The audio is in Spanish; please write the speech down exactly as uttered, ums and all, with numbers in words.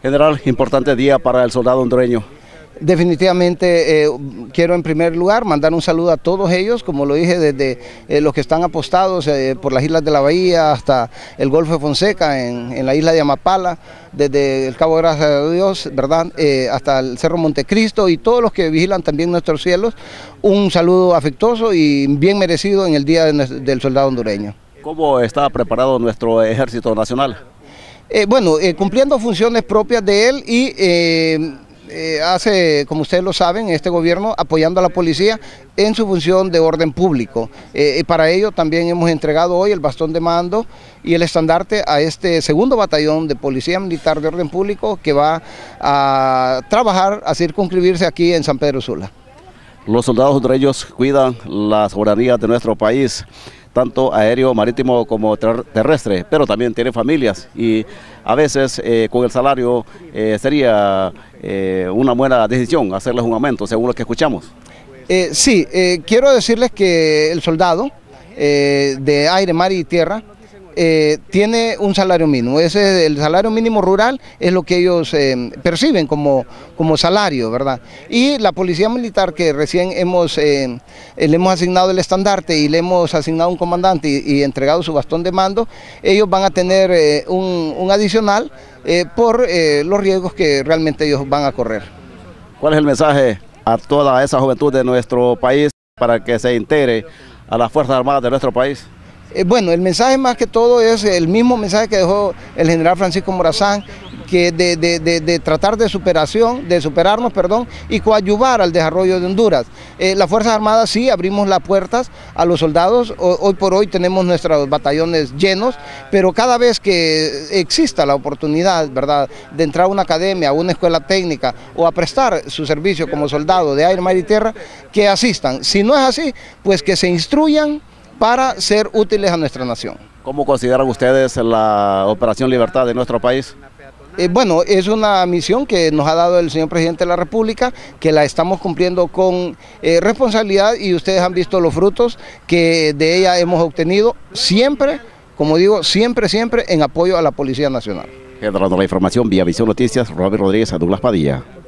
General, importante día para el soldado hondureño. Definitivamente eh, quiero en primer lugar mandar un saludo a todos ellos, como lo dije, desde eh, los que están apostados eh, por las islas de la Bahía hasta el Golfo de Fonseca, en, en la isla de Amapala, desde el Cabo Gracias a Dios, ¿verdad? Eh, hasta el Cerro Montecristo y todos los que vigilan también nuestros cielos. Un saludo afectuoso y bien merecido en el Día de, del Soldado Hondureño. ¿Cómo está preparado nuestro Ejército Nacional? Eh, bueno, eh, cumpliendo funciones propias de él y eh, eh, hace, como ustedes lo saben, este gobierno apoyando a la policía en su función de orden público. Eh, y para ello también hemos entregado hoy el bastón de mando y el estandarte a este segundo batallón de Policía Militar de Orden Público que va a trabajar, a circunscribirse aquí en San Pedro Sula. Los soldados hondureños cuidan la soberanía de nuestro país, tanto aéreo, marítimo como ter terrestre, pero también tienen familias y a veces eh, con el salario eh, sería eh, una buena decisión hacerles un aumento, según lo que escuchamos. Eh, sí, eh, quiero decirles que el soldado eh, de aire, mar y tierra Eh, tiene un salario mínimo. Ese, el salario mínimo rural es lo que ellos eh, perciben como, como salario, ¿verdad? Y la Policía Militar, que recién hemos, eh, le hemos asignado el estandarte y le hemos asignado un comandante y, y entregado su bastón de mando, ellos van a tener eh, un, un adicional eh, por eh, los riesgos que realmente ellos van a correr. ¿Cuál es el mensaje a toda esa juventud de nuestro país para que se integre a las Fuerzas Armadas de nuestro país? Eh, bueno, el mensaje más que todo es el mismo mensaje que dejó el general Francisco Morazán, que de, de, de, de tratar de superación, de superarnos, perdón, y coadyuvar al desarrollo de Honduras. Eh, las Fuerzas Armadas sí abrimos las puertas a los soldados, o, hoy por hoy tenemos nuestros batallones llenos, pero cada vez que exista la oportunidad, ¿verdad?, de entrar a una academia, a una escuela técnica o a prestar su servicio como soldado de aire, mar y tierra, que asistan. Si no es así, pues que se instruyan para ser útiles a nuestra nación. ¿Cómo consideran ustedes la Operación Libertad de nuestro país? Eh, bueno, es una misión que nos ha dado el señor Presidente de la República, que la estamos cumpliendo con eh, responsabilidad y ustedes han visto los frutos que de ella hemos obtenido, siempre, como digo, siempre, siempre en apoyo a la Policía Nacional. Generando la información vía Visión Noticias, Robert Rodríguez, a Douglas Padilla.